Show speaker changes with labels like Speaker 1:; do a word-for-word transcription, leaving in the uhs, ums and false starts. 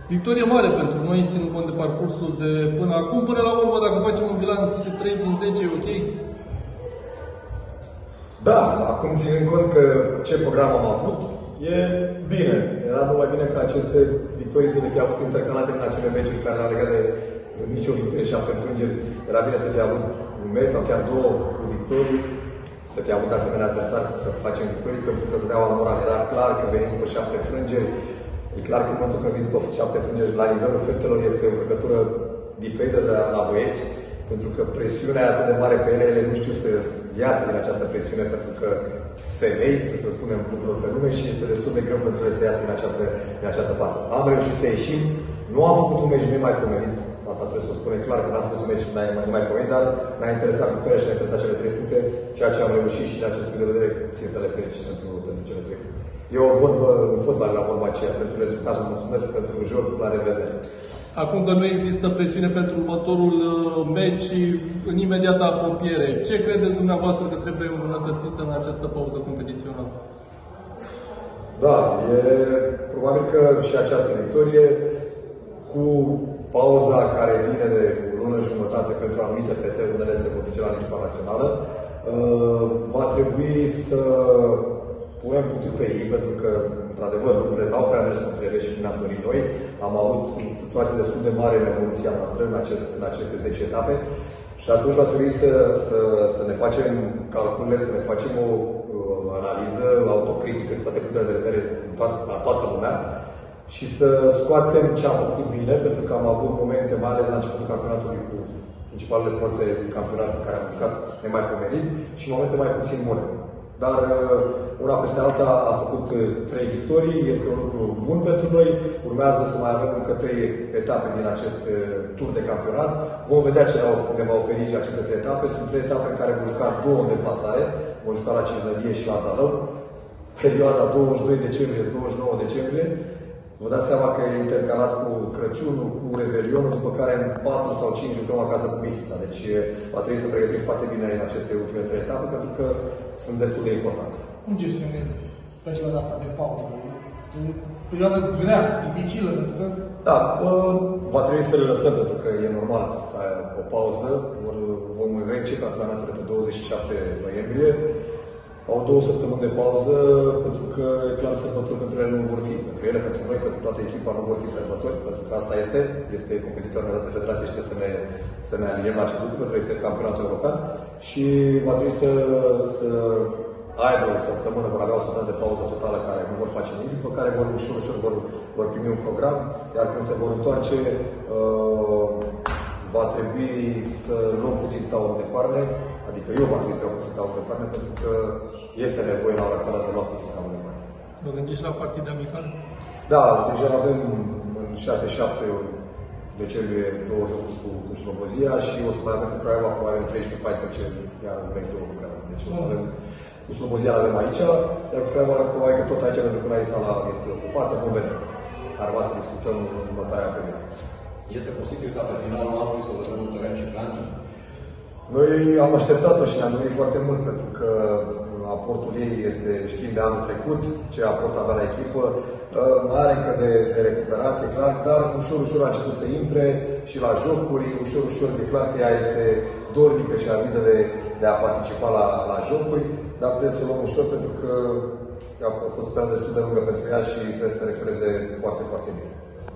Speaker 1: Victorie mare pentru noi, ținând cont de parcursul de până acum. Până la urmă, dacă facem un bilanț trei din zece, e ok?
Speaker 2: Da, acum ținând cont că ce program am avut, e bine. Era mult mai bine ca aceste victorii să le fie avut intercalate în acele meciuri care au legat de nicio victorie și șapte înfrângeri. Era bine să fie avut un meci sau chiar două cu victorii, să fie avut asemenea adversari, să facem victorii, pentru că Steaua moral era clar că venim după șapte înfrângeri. E clar că în momentul când vii după șapte înfrângeri, la nivelul fetelor este o căcătură diferită de la băieți, pentru că presiunea e atât de mare pe ele, ele nu știu să iasă din această presiune, pentru că sunt femei, trebuie să spunem lucrurile pe nume, și este destul de greu pentru ele să iasă din această, din această pasă. Am reușit să ieșim, nu am făcut un meci nemaipomenit, asta trebuie să o spunem clar, că n-am făcut un meci nemaipomenit, dar ne-a interesat victoria și ne-a interesat cele trei puncte, ceea ce am reușit și din acest punct de vedere țin să le felicit pentru, pentru cele trei puncte. E o vorbă în fotbal, la vorba aceea, pentru rezultatul, mulțumesc pentru joc, la revedere.
Speaker 1: Acum că nu există presiune pentru următorul meci în imediată apropiere, ce credeți dumneavoastră că trebuie îmbunătățită în această pauză competițională?
Speaker 2: Da, e probabil că și această victorie, cu pauza care vine de o lună jumătate pentru anumite fete, unele se vor duce la echipa națională, va trebui să punem puțin pe ei, pentru că, într-adevăr, lucrurile n-au prea mers contra ele și cum ne-am dorit noi. Am avut situații destul de mari în evoluția noastră în, acest, în aceste zece etape și atunci va trebui să, să, să ne facem calculele, să ne facem o uh, analiză autocritică din toate punctele de vedere la toată lumea și să scoatem ce am făcut bine, pentru că am avut momente, mai ales la începutul campionatului, cu principalele forțe din campionat pe care am jucat nemaipomenit și momente mai puțin bune. Dar una peste alta a făcut trei victorii, este un lucru bun pentru noi. Urmează să mai avem încă trei etape din acest tur de campionat. Vom vedea ce ne va oferi aceste trei etape. Sunt trei etape în care vom juca două în deplasare. Vom juca la Cisnărie și la Zalău. Perioada douăzeci și doi decembrie - douăzeci și nouă decembrie. Vă dați seama că e intercalat cu Crăciunul, cu Revelionul, după care în patru sau cinci jucăm acasă cu Mihița. Deci va trebui să pregătim foarte bine aceste ultime trei etape, pentru că sunt destul de importante.
Speaker 3: Cum gestionezi perioada asta de pauză? O perioadă grea, dificilă, pentru că...
Speaker 2: Da, va trebui să le lăsăm, pentru că e normal să ai o pauză. Vom reîncepe antrenamentele pe douăzeci și șapte noiembrie. Au două săptămâni de pauză, pentru că e clar sărbători pentru ele nu vor fi. Pentru ele, pentru noi, pentru toată echipa nu vor fi sărbători, pentru că asta este, este competiția organizată de federație și trebuie să ne, să ne aliniem la acest lucru, pentru că este campionatul european și va trebui să, să aibă o săptămână, vor avea o săptămână de pauză totală care nu vor face nimic, după care vor ușor, ușor vor, vor primi un program, iar când se vor întoarce, uh, va trebui să luăm puțin taurul de coarne, adică eu va trebui să iau puțin taurul de coarne, pentru că este nevoie la ora actuală de luat puțin taurul de coarne.
Speaker 1: Vă gândiți la partide amicale?
Speaker 2: Da, deja avem în șase șapte decembrie două jocuri cu, cu Slobozia și o să mai avem cu Craiova, probabil în treisprezece paisprezece, iar în meci două cu Craiova. Deci o să avem cu Slobozia avem aici, iar cu Craiova probabil că tot aici, pentru că la Isala este ocupată, vom vedea. Ar vrea să discutăm în următoarea perioadă.
Speaker 4: Este posibil ca pe finalul anului să vă un teren și Franța?
Speaker 2: Noi am așteptat-o și ne-am dorit foarte mult, pentru că aportul ei este, știm de anul trecut, ce aport avea la echipă, mai are încă de, de recuperat, e clar, dar ușor, ușor a început să intre și la jocuri, ușor, ușor, e clar că ea este dornică și avidă de, de a participa la, la jocuri, dar trebuie să o luăm ușor, pentru că a fost o perioadă destul de lungă pentru ea și trebuie să recupereze foarte, foarte bine.